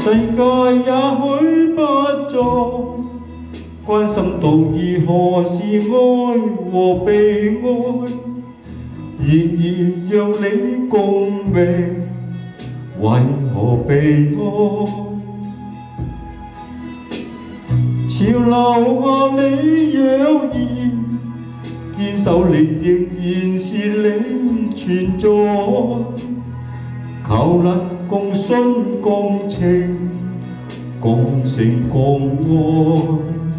世界也許不作，關心到如何是愛和被愛。然而讓你共鳴，為何被愛？潮流下你若然堅守你，仍然是你存在。求能共信共情，共誠共愛。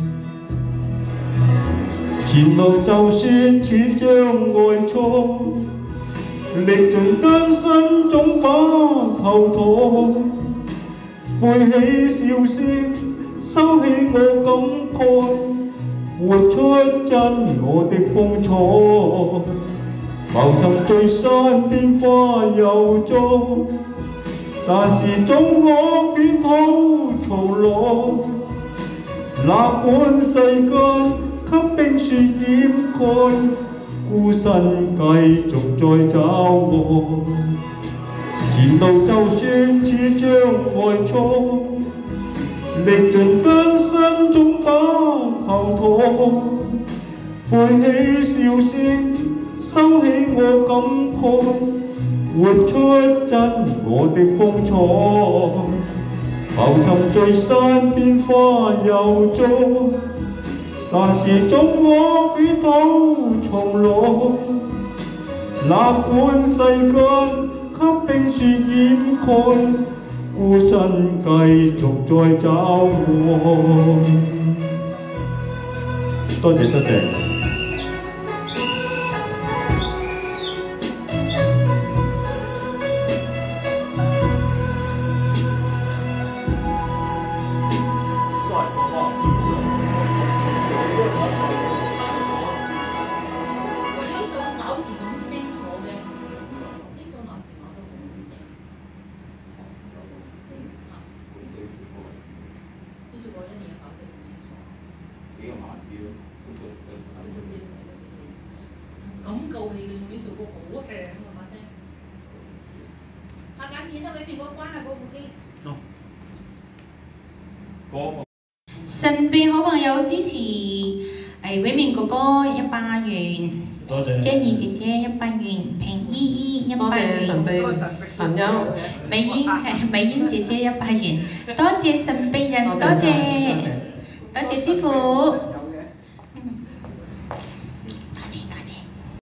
前路就算似障礙錯，歷盡艱辛總把頭抬，背起笑聲，收起我感慨，活出真我的風采。浮沉在山邊花又栽，但是總可捲土重來。哪管世間給冰雪掩蓋，孤身繼續再找愛。前路就算似障礙錯，歷盡艱辛總把頭抬，背起笑聲，收起我感慨，活出真我的風采。浮沉在山邊花又栽，但是總可捲土重來。哪管世間給冰雪掩蓋，孤身繼續再找愛。多謝多謝。 咁夠氣嘅，仲呢首歌好響啊把聲。拍緊片啊，裏邊嗰關下嗰部機。神秘好朋友支持偉明哥哥100元， 多謝。 Jenny 姐姐100元，平依依100元， 神秘朋友， 美英姐姐100元，多謝神秘人，多謝師傅。